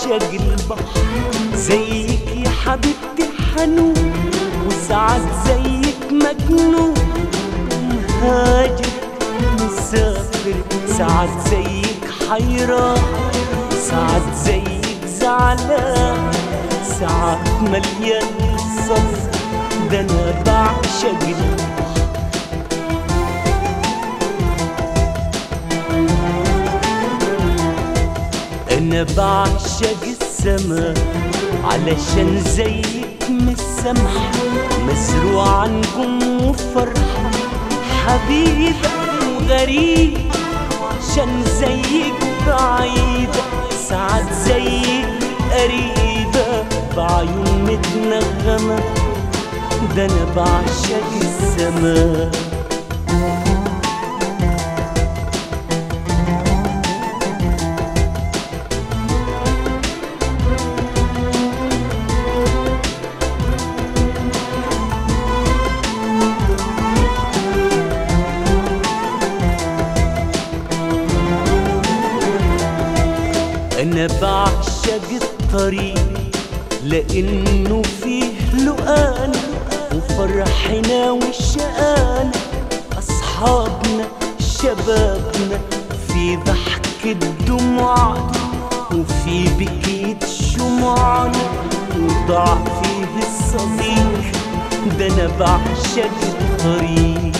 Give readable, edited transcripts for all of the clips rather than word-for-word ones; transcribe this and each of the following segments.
بعشق البحر زيك يا حبيبتي حنون، وساعات زيك مجنون مهاجر مسافر، ساعات زيك حيران، ساعات زيك زعلان، ساعات مليان صبر، ده انا بعشق البحر. أنا بعشق السما علشان زيك مسامحة، مزروعة نجوم وفرحة، حبيبة وغريبة عشان زيك بعيدة، ساعات زيك قريبة بعيون متنغمة، ده أنا بعشق السما. أنا بعشق الطريق لأنه فيه لقانا وفرحنا وشقانا، أصحابنا شبابنا، في ضحكة دموعنا وفي بكية شموعنا، وضاع فيه الصديق، ده أنا بعشق الطريق.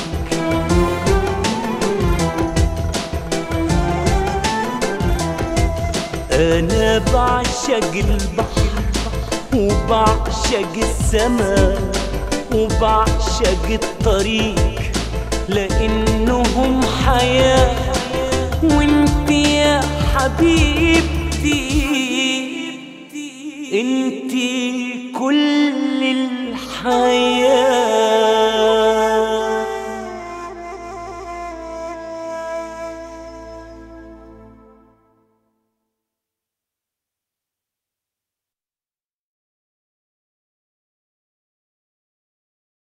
أنا بعشق البحر وبعشق السما وبعشق الطريق، لأنهم حياة وانت يا حبيبتي انت كل الحياة.